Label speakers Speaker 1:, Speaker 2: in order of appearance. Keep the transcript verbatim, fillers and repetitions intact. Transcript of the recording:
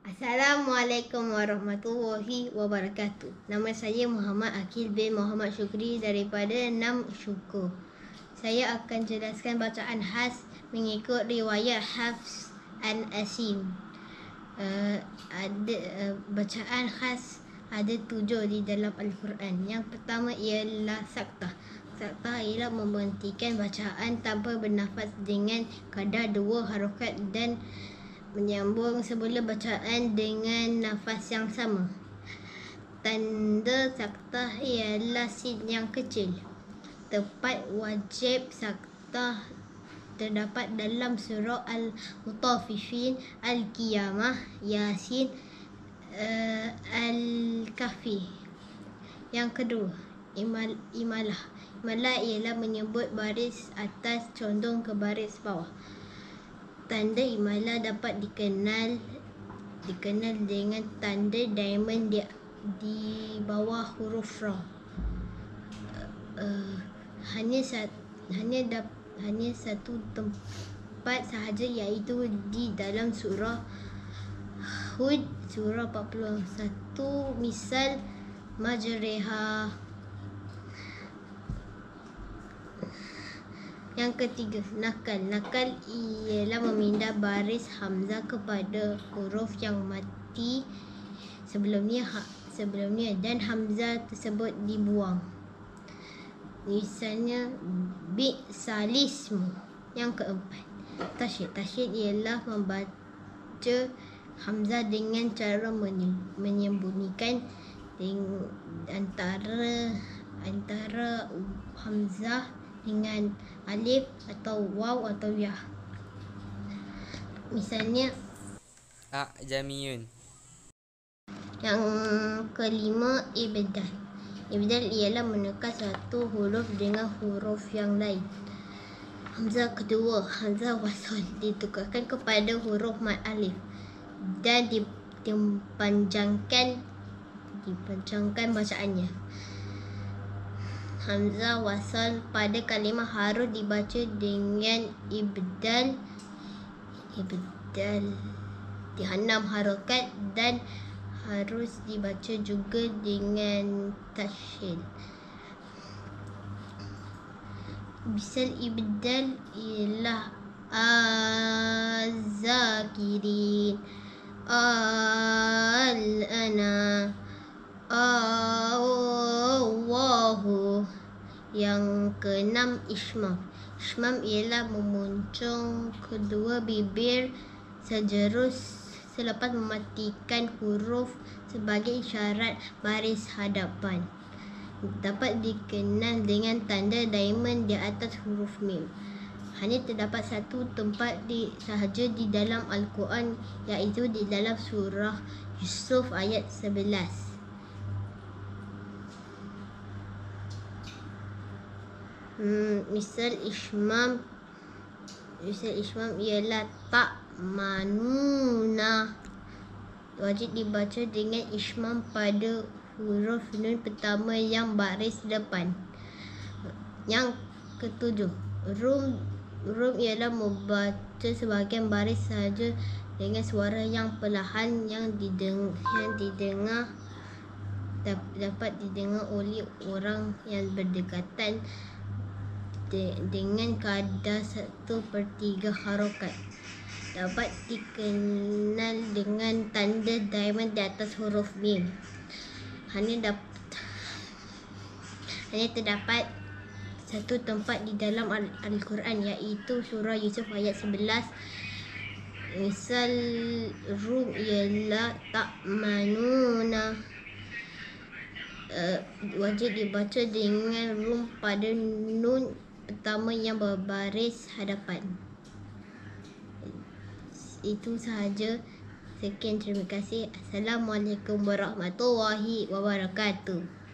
Speaker 1: Assalamualaikum warahmatullahi wabarakatuh. Nama saya Muhammad Akil bin Muhammad Syukri daripada Enam Syukur. Saya akan jelaskan bacaan khas mengikut riwayat Hafs an Asim. Uh, ada uh, bacaan khas ada tujuh di dalam Al-Quran. Yang pertama ialah saktah. Saktah ialah memberhentikan bacaan tanpa bernafas dengan kadar dua harakat dan menyambung sebelum bacaan dengan nafas yang sama. Tanda saktah ialah sin yang kecil. Tempat wajib saktah terdapat dalam surah Al-Mutaffifin, Al-Qiyamah, Yasin, uh, Al-Kahfi. Yang kedua, imal, imalah. Imalah ialah menyebut baris atas condong ke baris bawah. Tanda imalah dapat dikenal dikenal dengan tanda diamond di, di bawah huruf ra. Uh, hanya sat, hanya dap, hanya satu tempat sahaja, iaitu di dalam surah Hud surah empat puluh satu, misal majreha. Yang ketiga, nakal. Nakal ialah memindah baris hamzah kepada huruf yang mati sebelumnya sebelumnya dan hamzah tersebut dibuang. Misalnya bi salismu. Yang keempat, tasydid. Tasydid ialah membaca hamzah dengan cara menyembunyikan antara antara hamzah dengan alif atau waw atau ya. Misalnya
Speaker 2: A jamiyun.
Speaker 1: Yang kelima, ibdal. Ibdal ialah menukar satu huruf dengan huruf yang lain. Hamzah kedua, hamzah wasal, ditukarkan kepada huruf mad alif dan dipanjangkan dipanjangkan bacaannya. Hamzah wasal pada kalimah harus dibaca dengan ibdal ibdal di enam harakat dan harus dibaca juga dengan tasydid. Misal ibdal ialah az-zakirin, al-ana, Allahu. Yang keenam, ismam. Ismam ialah memuncung kedua bibir sejerus selepas mematikan huruf sebagai isyarat baris hadapan. Dapat dikenal dengan tanda diamond di atas huruf mim. Hanya terdapat satu tempat di, sahaja di dalam Al-Quran, iaitu di dalam surah Yusuf ayat sebelas. Hmm, misal ismam misal ismam ialah tak manuna. Wajib dibaca dengan ismam pada huruf nun pertama yang baris depan. Yang ketujuh, rum rum ialah membaca sebahagian baris sahaja dengan suara yang perlahan yang didengar, yang didengar dapat didengar oleh orang yang berdekatan de, dengan kadar satu per tiga harakat. Dapat dikenal dengan tanda diamond di atas huruf mim. Hanya dapat hanya terdapat satu tempat di dalam Al-Quran, iaitu surah Yusuf ayat sebelas. Misal rum ialah tak manuna. Uh, wajib dibaca dengan rum pada nun pertama yang berbaris hadapan. Itu sahaja. Sekian, terima kasih. Assalamualaikum warahmatullahi wabarakatuh.